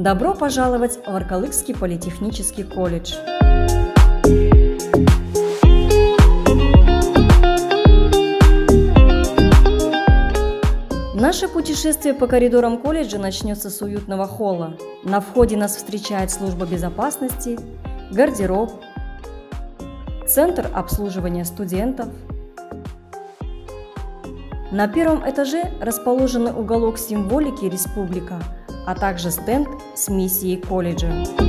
Добро пожаловать в Аркалыкский политехнический колледж! Наше путешествие по коридорам колледжа начнется с уютного холла. На входе нас встречает служба безопасности, гардероб, центр обслуживания студентов. На первом этаже расположен уголок символики республика, а также стенд с миссией колледжа.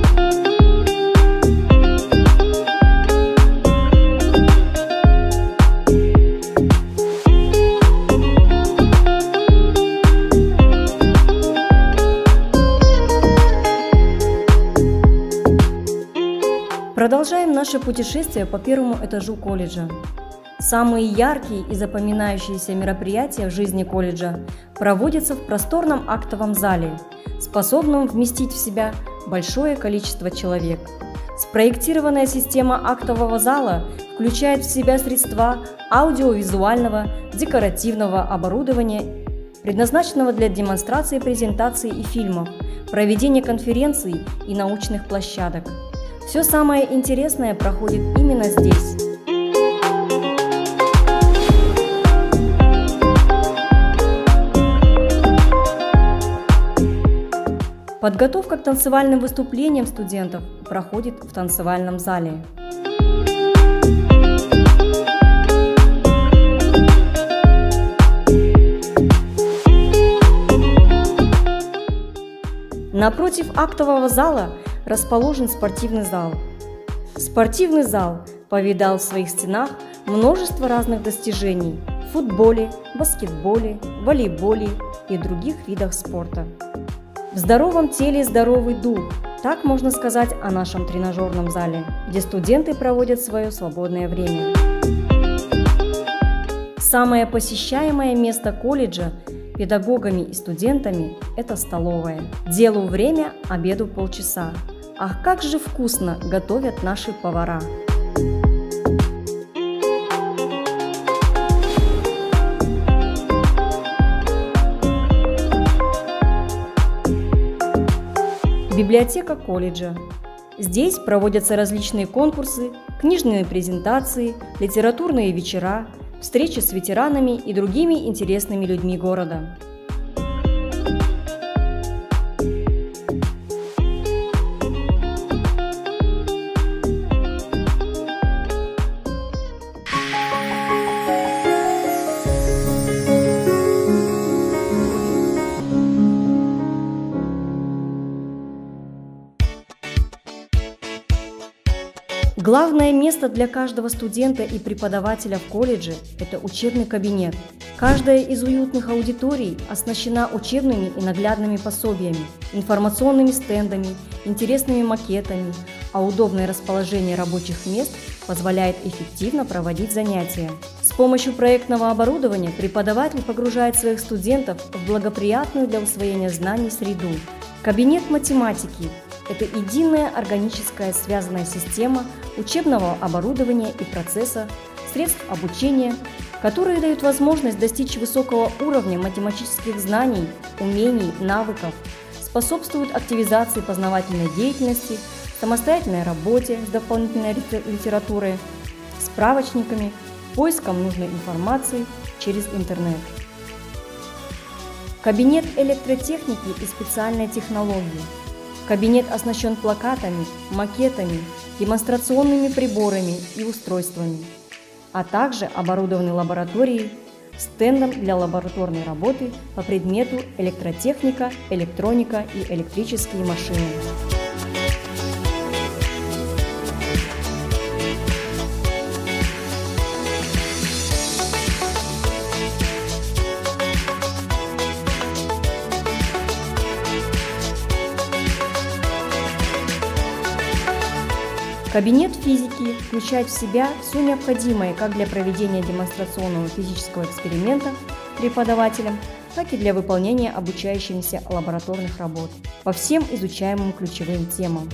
Продолжаем наше путешествие по первому этажу колледжа. Самые яркие и запоминающиеся мероприятия в жизни колледжа проводятся в просторном актовом зале, способном вместить в себя большое количество человек. Спроектированная система актового зала включает в себя средства аудиовизуального, декоративного оборудования, предназначенного для демонстрации презентаций и фильмов, проведения конференций и научных площадок. Все самое интересное проходит именно здесь. Подготовка к танцевальным выступлениям студентов проходит в танцевальном зале. Напротив актового зала расположен спортивный зал. Спортивный зал повидал в своих стенах множество разных достижений в футболе, баскетболе, волейболе и других видах спорта. В здоровом теле здоровый дух, так можно сказать о нашем тренажерном зале, где студенты проводят свое свободное время. Самое посещаемое место колледжа педагогами и студентами – это столовая. Делу время, обеду полчаса. Ах, как же вкусно готовят наши повара! Библиотека колледжа. Здесь проводятся различные конкурсы, книжные презентации, литературные вечера, встречи с ветеранами и другими интересными людьми города. Главное место для каждого студента и преподавателя в колледже – это учебный кабинет. Каждая из уютных аудиторий оснащена учебными и наглядными пособиями, информационными стендами, интересными макетами, а удобное расположение рабочих мест позволяет эффективно проводить занятия. С помощью проектного оборудования преподаватель погружает своих студентов в благоприятную для усвоения знаний среду. Кабинет математики – это единая органическая связанная система учебного оборудования и процесса, средств обучения, которые дают возможность достичь высокого уровня математических знаний, умений, навыков, способствуют активизации познавательной деятельности, самостоятельной работе с дополнительной литературой, справочниками, поиском нужной информации через интернет. Кабинет электротехники и специальной технологии. Кабинет оснащен плакатами, макетами, демонстрационными приборами и устройствами, а также оборудованы лабораторией, стендом для лабораторной работы по предмету электротехника, электроника и электрические машины. Кабинет физики включает в себя все необходимое как для проведения демонстрационного физического эксперимента преподавателем, так и для выполнения обучающимися лабораторных работ по всем изучаемым ключевым темам.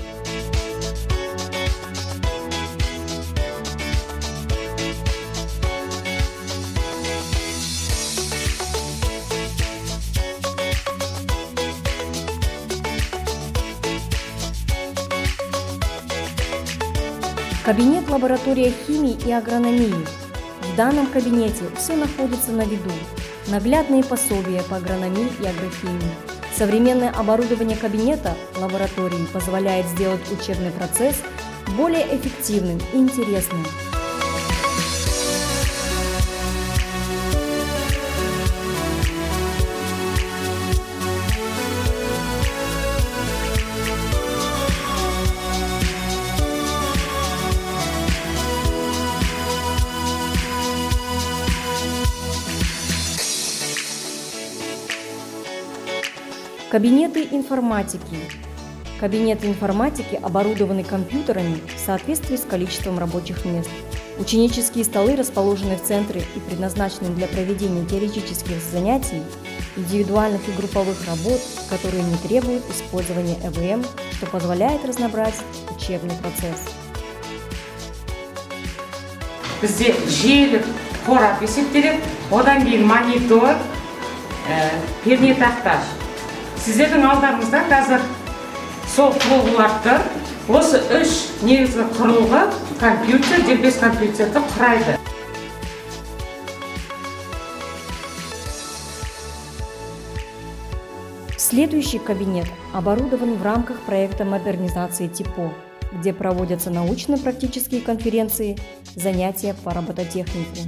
Кабинет лаборатория химии и агрономии. В данном кабинете все находится на виду. Наглядные пособия по агрономии и агрохимии. Современное оборудование кабинета лаборатории позволяет сделать учебный процесс более эффективным и интересным. Кабинеты информатики. Кабинеты информатики оборудованы компьютерами в соответствии с количеством рабочих мест. Ученические столы расположены в центре и предназначены для проведения теоретических занятий, индивидуальных и групповых работ, которые не требуют использования ЭВМ, что позволяет разнообразить учебный процесс. Бізде желі қорап есептеледі, одан кейін монитор, пернетақташ. Сіздердің алдарыңызда қазір сол құрылғыларды осы үш негізгі құрылғы компьютер, дербес компьютерді құрайды. Следующий кабинет оборудован в рамках проекта модернизации ТИПО, где проводятся научно-практические конференции, занятия по робототехнике.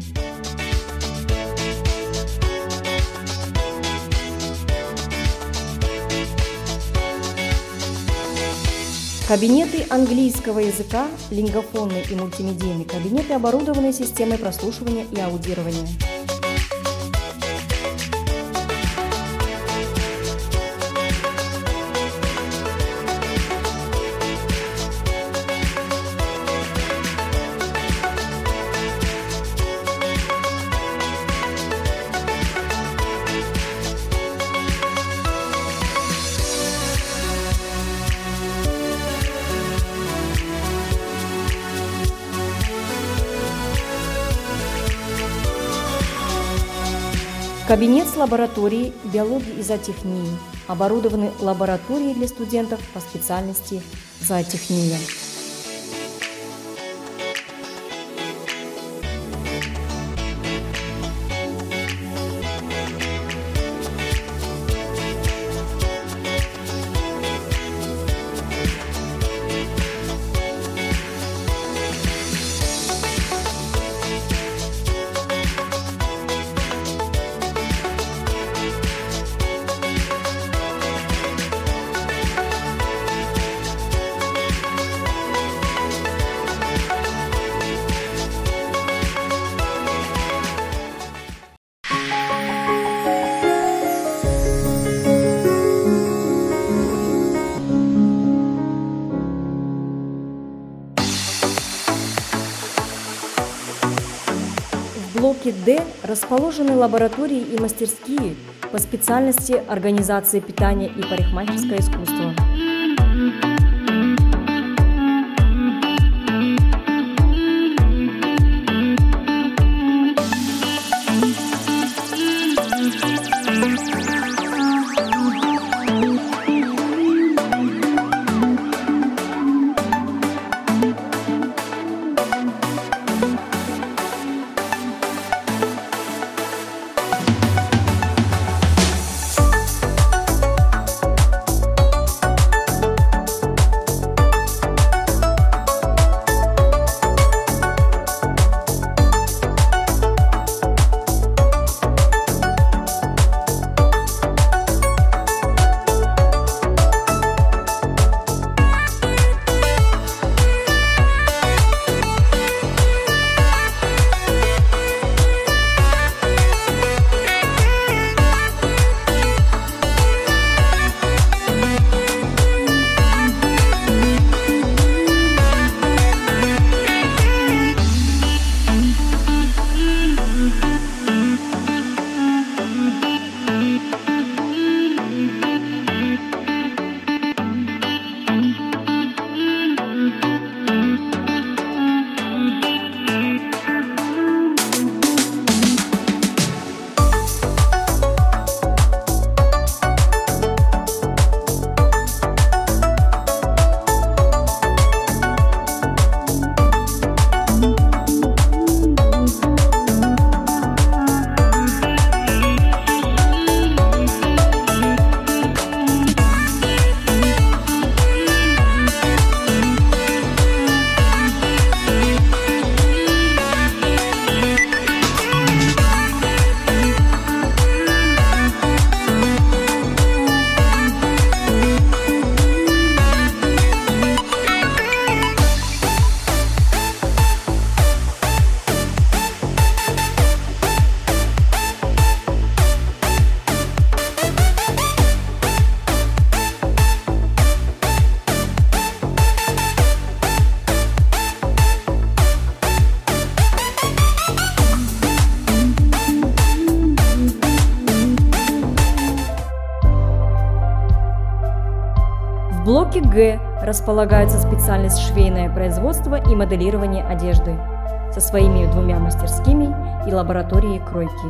Кабинеты английского языка, лингофонный и мультимедийный кабинеты оборудованы системой прослушивания и аудирования. Кабинет с лабораторией биологии и зоотехнии. Оборудованы лаборатории для студентов по специальности зоотехния. В блоке D расположены лаборатории и мастерские по специальности организации питания и парикмахерское искусство. блоке Г располагается специальность швейное производство и моделирование одежды со своими 2 мастерскими и лабораторией кройки.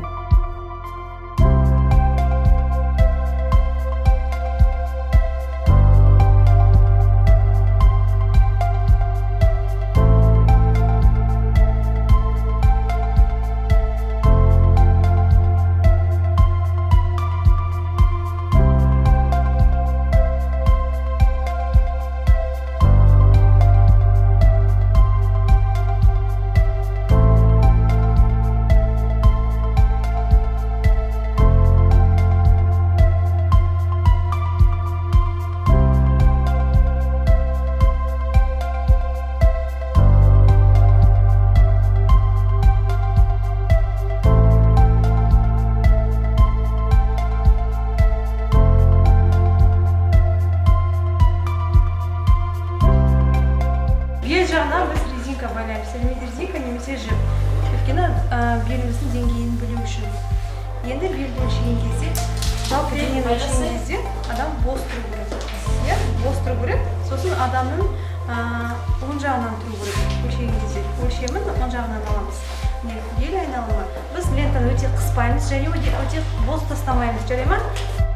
Резинка немесе жіп. Өйткені беліміздің деңгейін білу үшін. Енді белді өлшеген кезде, жалпы денені өлшеген кезде адам бос тұру керек. Бос тұру керек. Сосын адамның оң жағынан тұру керек. Өлшеген кезде. Өлшемін оң жағынан аламыз. Бел айналымы. Біз лентаны өте қыспаймыз және өте бос тастамаймыз. Жарай ма?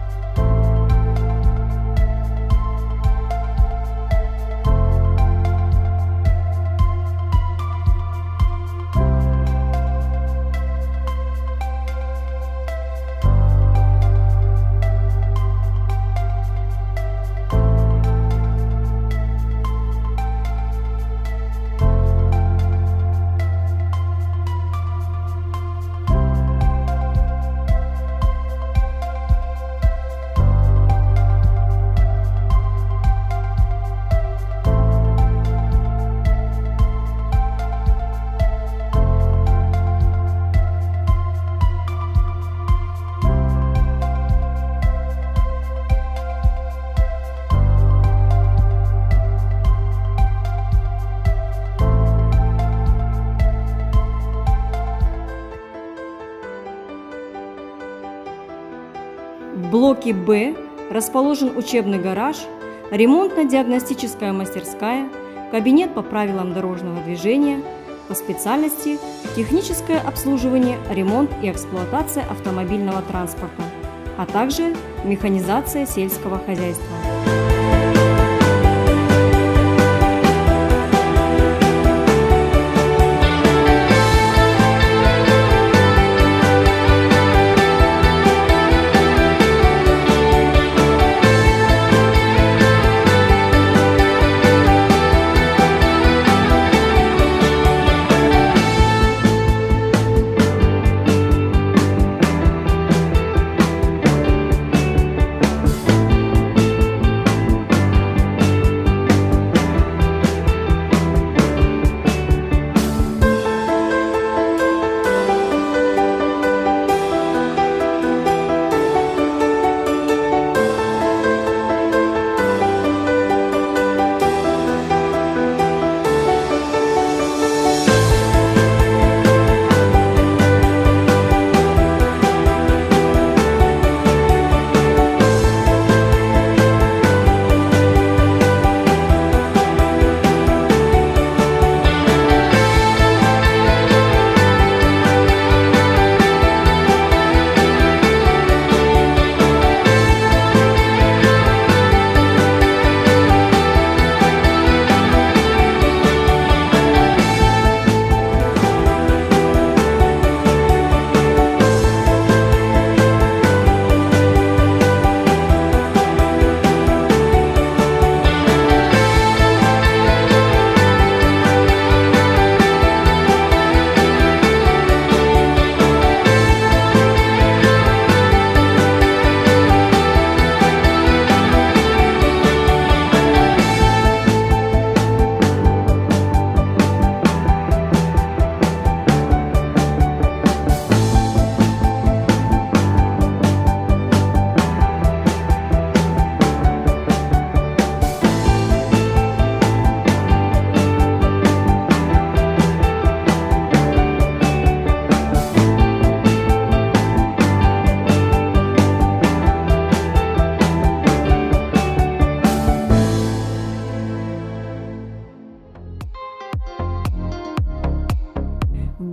В блоке Б расположен учебный гараж, ремонтно-диагностическая мастерская, кабинет по правилам дорожного движения, по специальности техническое обслуживание, ремонт и эксплуатация автомобильного транспорта, а также механизация сельского хозяйства.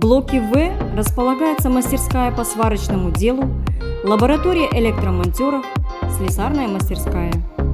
блоке В располагается мастерская по сварочному делу, лаборатория электромонтеров, слесарная мастерская.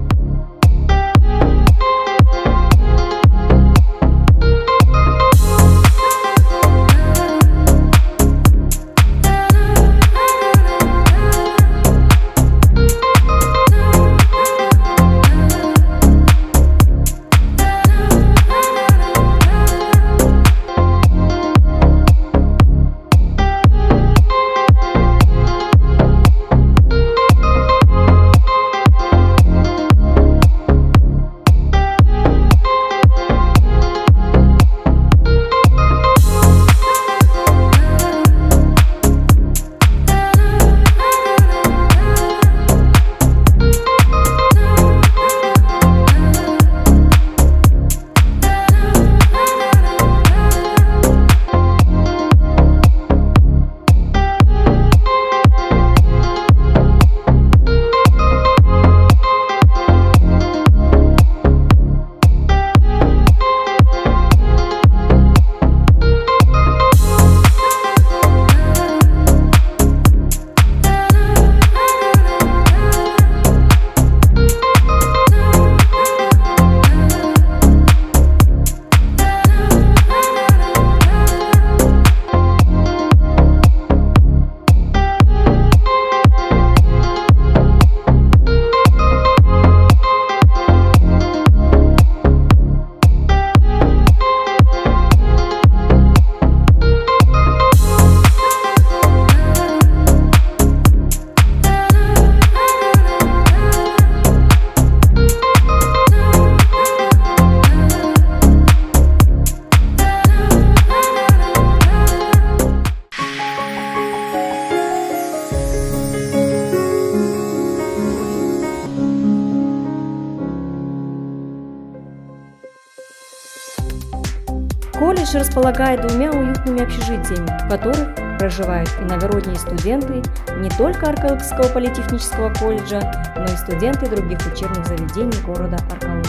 Колледж располагает двумя уютными общежитиями, в которых проживают иногородние студенты не только Аркалыкского политехнического колледжа, но и студенты других учебных заведений города Аркалык.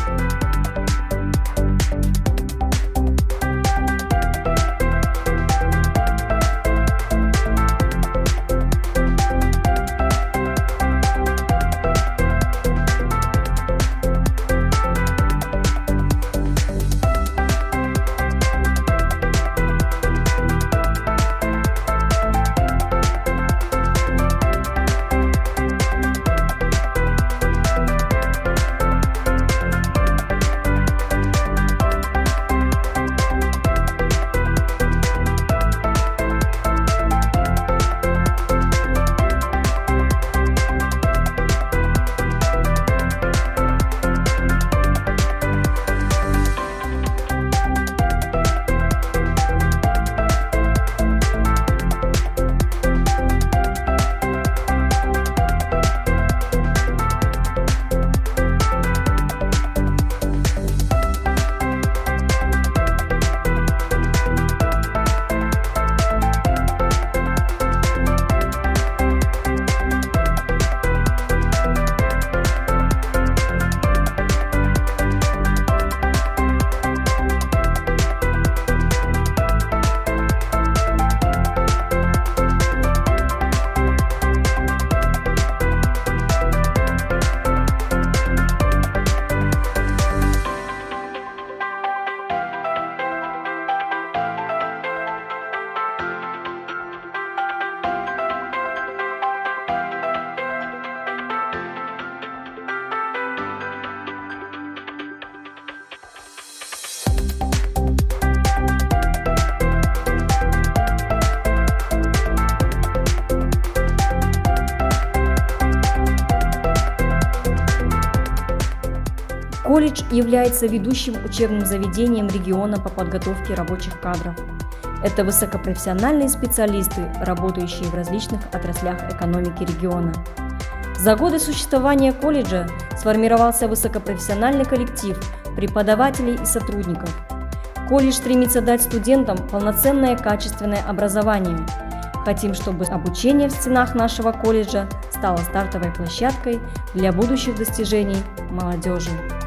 Колледж является ведущим учебным заведением региона по подготовке рабочих кадров. Это высокопрофессиональные специалисты, работающие в различных отраслях экономики региона. За годы существования колледжа сформировался высокопрофессиональный коллектив преподавателей и сотрудников. Колледж стремится дать студентам полноценное качественное образование. Хотим, чтобы обучение в стенах нашего колледжа стало стартовой площадкой для будущих достижений молодежи.